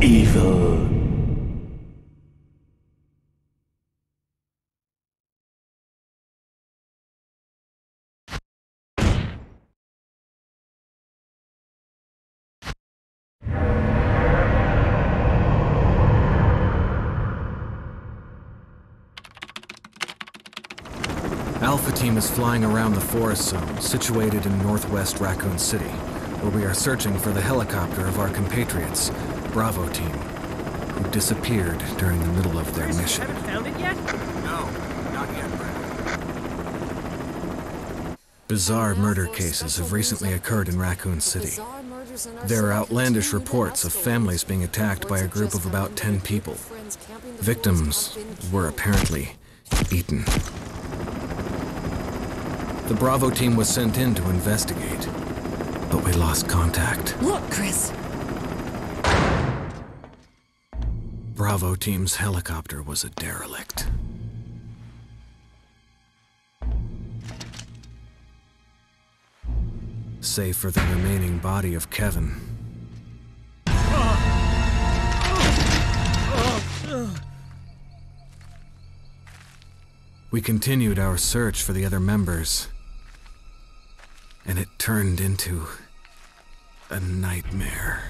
evil. Alpha Team is flying around the forest zone, situated in northwest Raccoon City, where we are searching for the helicopter of our compatriots, Bravo Team, who disappeared during the middle of their mission. Haven't found it yet? No, not yet, Brad. Bizarre murder cases have recently occurred in Raccoon City. There are outlandish reports of families being attacked by a group of about 10 people. Victims were apparently eaten. The Bravo Team was sent in to investigate, but we lost contact. Look, Chris! Bravo Team's helicopter was a derelict. Save for the remaining body of Kevin. We continued our search for the other members, and it turned into a nightmare.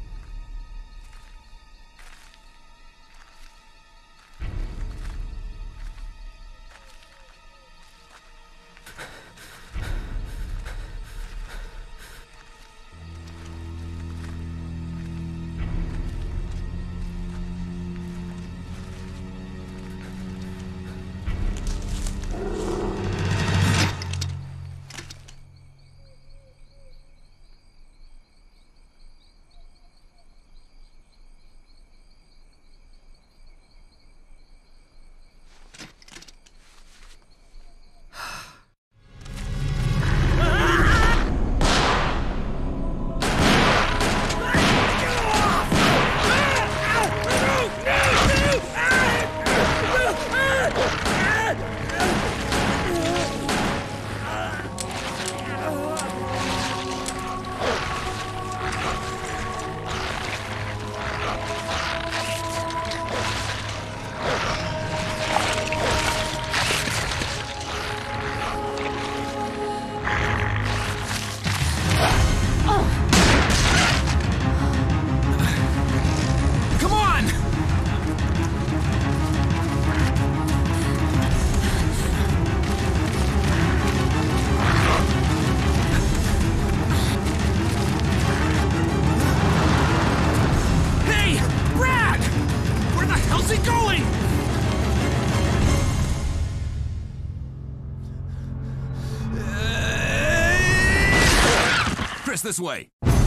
This way.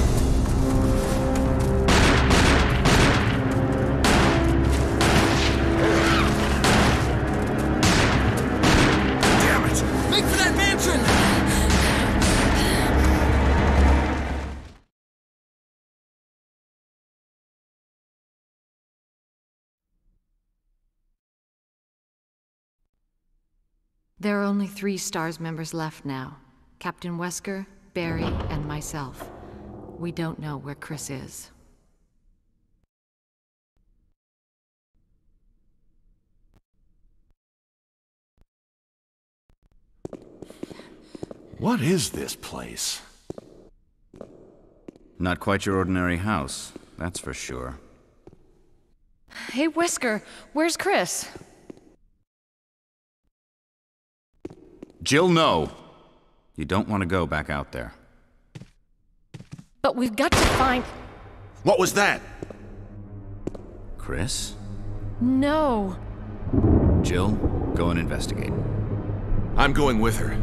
Damn it! Make for that mansion! There are only 3 STARS members left now. Captain Wesker, Barry, and myself. We don't know where Chris is. What is this place? Not quite your ordinary house, that's for sure. Hey, Wesker, where's Chris? Jill, no! You don't want to go back out there. But we've got to find... What was that? Chris? No. Jill, go and investigate. I'm going with her.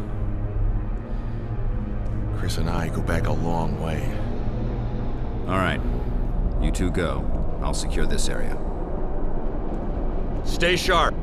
Chris and I go back a long way. All right. You two go. I'll secure this area. Stay sharp.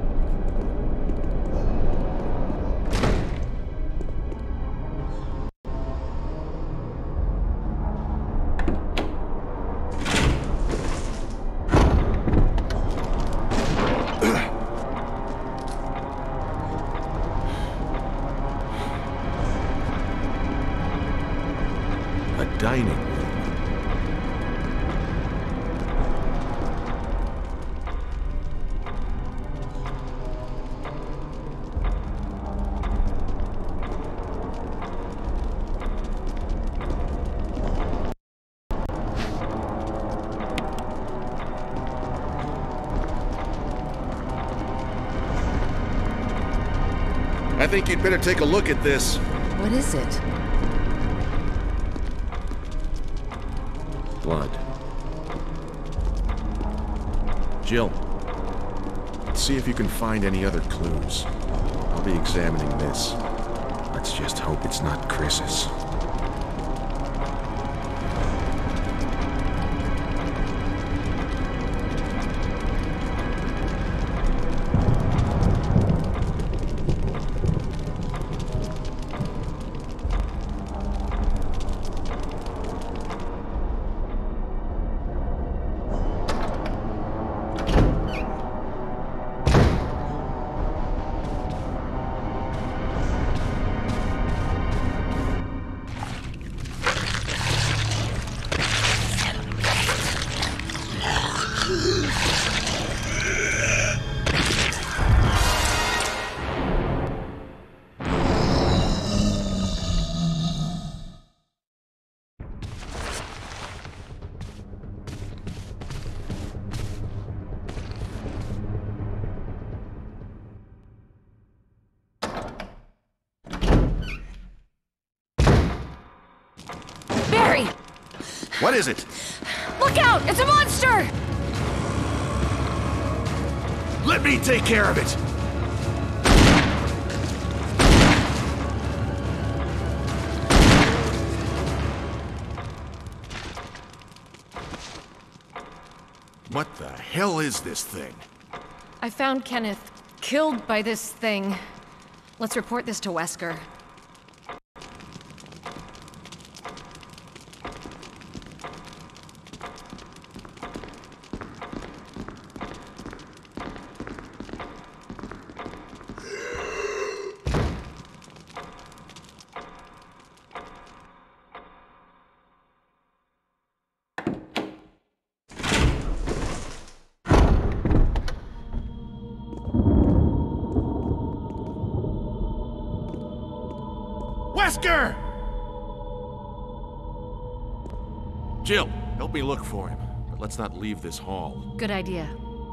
A dining room. think you'd better take a look at this. What is it? Blood. Jill, see if you can find any other clues. I'll be examining this. Let's just hope it's not Chris's. Barry! What is it? Look out! It's a monster! Let me take care of it! What the hell is this thing? I found Kenneth killed by this thing. Let's report this to Wesker. Wesker! Jill, help me look for him. But let's not leave this hall. Good idea.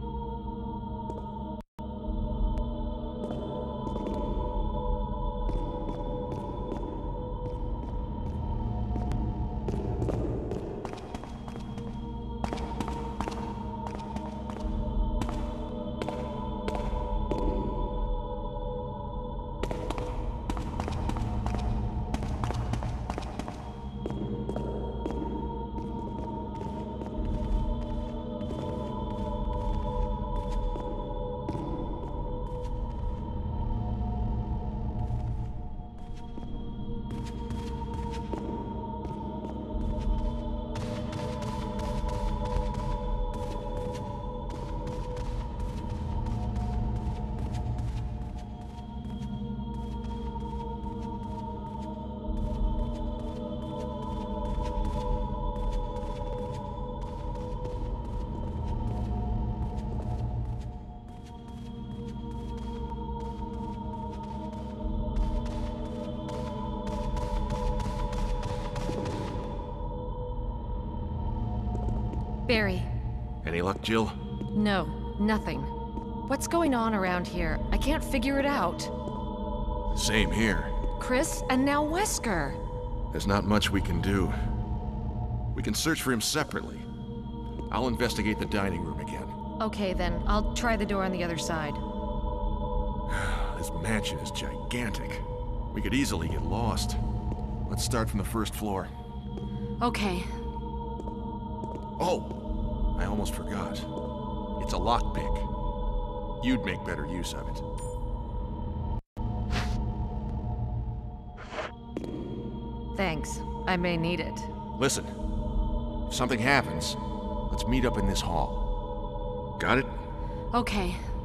Barry. Any luck, Jill? No, nothing. What's going on around here? I can't figure it out. Same here. Chris, and now Wesker. There's not much we can do. We can search for him separately. I'll investigate the dining room again. Okay then, I'll try the door on the other side. This mansion is gigantic. We could easily get lost. Let's start from the first floor. Okay. Oh, I almost forgot. It's a lockpick. You'd make better use of it. Thanks. I may need it. Listen, if something happens, let's meet up in this hall. Got it? Okay.